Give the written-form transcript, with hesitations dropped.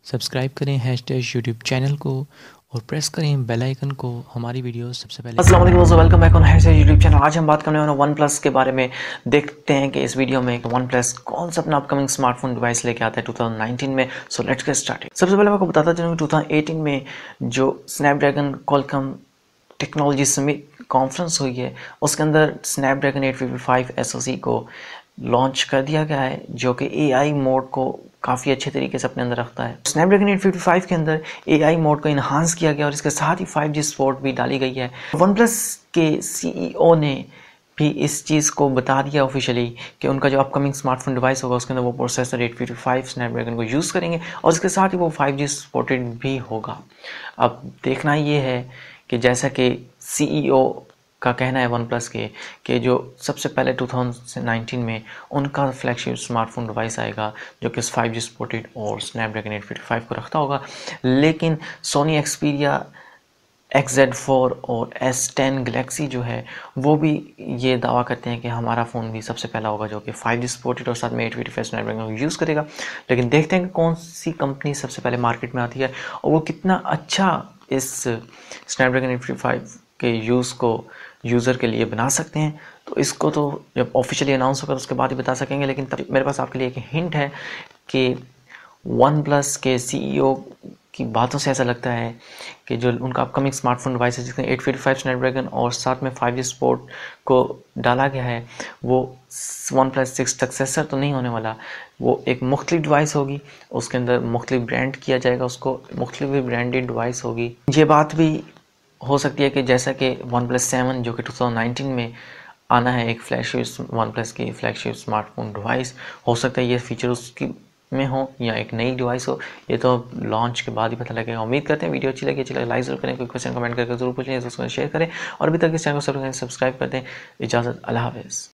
Subscribe करें #YouTube channel को और प्रेस करें बेल आइकन को हमारी वीडियो सबसे पहले। अस्सलाम वालेकुम दोस्तों, welcome back on YouTube channel. आज हम बात करने वाले हैं वन प्लस के बारे में। देखते हैं कि इस वीडियो में वन प्लस कौन सा अपना अपकमिंग स्मार्टफोन डिवाइस लेके आता है 2019 में। So let's get started. सबसे पहले मैं आपको बताता चलूँ 2018 में जो Snapdragon Qualcomm technology summit conference हुई है, उसके अंदर स्नैपड्रैगन 855 SoC को लॉन्च कर दिया गया है, जो कि AI मोड को काफ़ी अच्छे तरीके से अपने अंदर रखता है। स्नैपड्रैगन 855 के अंदर AI मोड को इन्हांस किया गया और इसके साथ ही 5G सपोर्ट भी डाली गई है। वन प्लस के CEO ने भी इस चीज़ को बता दिया ऑफिशियली कि उनका जो अपकमिंग स्मार्टफोन डिवाइस होगा उसके अंदर वो प्रोसेसर 855 स्नैपड्रैगन को यूज़ करेंगे और इसके साथ ही वो 5G सपोर्टेड भी होगा। अब देखना ये है कि जैसा कि CEO का कहना है वन प्लस के कि जो सबसे पहले 2019 में उनका फ्लैगशिप स्मार्टफोन डिवाइस आएगा जो कि 5G सपोर्टेड और स्नैपड्रैगन 855 को रखता होगा। लेकिन सोनी एक्सपीरिया XZ4 और S10 गैलेक्सी जो है वो भी ये दावा करते हैं कि हमारा फ़ोन भी सबसे पहला होगा जो कि 5G सपोर्टेड और साथ में 855 स्नैपड्रैगन को यूज़ करेगा। लेकिन देखते हैं कि कौन सी कंपनी सबसे पहले मार्केट में आती है और वो कितना अच्छा इस स्नैपड्रैगन 855 के यूज़ को यूज़र के लिए बना सकते हैं। तो इसको तो जब ऑफिशियली अनाउंस होगा तो उसके बाद ही बता सकेंगे। लेकिन तब मेरे पास आपके लिए एक हिंट है कि वन प्लस के CEO की बातों से ऐसा लगता है कि जो उनका अपकमिंग स्मार्टफोन डिवाइस है जिसमें 855 स्नैपड्रैगन और साथ में 5G सपोर्ट को डाला गया है, वो वन प्लस 6 सक्सेसर तो नहीं होने वाला। वो एक मुख्तलिफ डिवाइस होगी, उसके अंदर मुख्तलिफ ब्रांड किया जाएगा, उसको मुख्तलिफ ब्रांडेड डिवाइस होगी। ये बात भी हो सकती है कि जैसा कि वन प्लस 7 जो कि 2019 में आना है, एक फ्लैगशिप वन प्लस की फ्लैगशिप स्मार्टफोन डिवाइस, हो सकता है ये फीचर उसकी में हो या एक नई डिवाइस हो, ये तो लॉन्च के बाद ही पता लगेगा। उम्मीद करते हैं वीडियो अच्छी लगे लाइक जरूर करें, कोई क्वेश्चन कमेंट करके जरूर पूछें, शेयर करें और अभी तक इस चैनल को सब्सक्राइब कर दें। इजाज़त, अल्लाह हाफ़िज़।